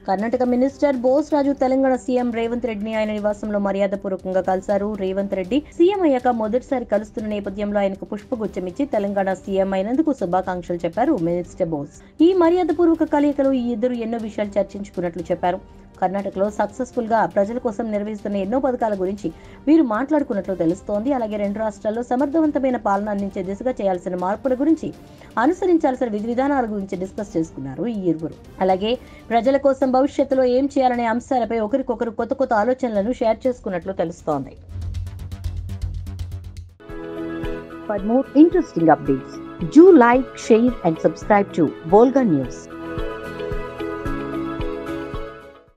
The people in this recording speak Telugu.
కర్ణాటక మినిస్టర్ బోస్ రాజు తెలంగాణ సీఎం రేవంత్ రెడ్డిని ఆయన నివాసంలో మర్యాదపూర్వకంగా కలిశారు. రేవంత్ రెడ్డి సీఎం అయ్యాక మొదటిసారి కలుస్తున్న నేపథ్యంలో ఆయనకు పుష్పగుచ్చమిచ్చి తెలంగాణ సీఎం అయినందుకు శుభాకాంక్షలు చెప్పారు మినిస్టర్ బోస్. ఈ మర్యాదపూర్వక కలయికలో ఈ ఇద్దరు ఎన్నో విషయాలు చర్చించుకున్నట్లు చెప్పారు. కర్ణాటకలో సక్సెస్ఫుల్ గా ప్రజల కోసం నిర్వహిస్తున్న ఎన్నో పథకాల గురించి వీరు మాట్లాడుకున్నట్లు తెలుస్తోంది. అలాగే రెండు రాష్ట్రాల్లో సమర్థవంతమైన పాలన అందించే దిశగా చేయాల్సిన మార్పుల గురించి, అనుసరించాల్సిన విధి విధానాల గురించి డిస్కస్ చేసుకున్నారు ఈ ఇరువురు. అలాగే ప్రజల కోసం భవిష్యత్తులో ఏం చేయాలనే అంశాలపై ఒకరికొకరు కొత్త కొత్త ఆలోచనలను షేర్ చేసుకున్నట్లు తెలుస్తోంది. For more interesting updates, do like, share and subscribe to Volga News.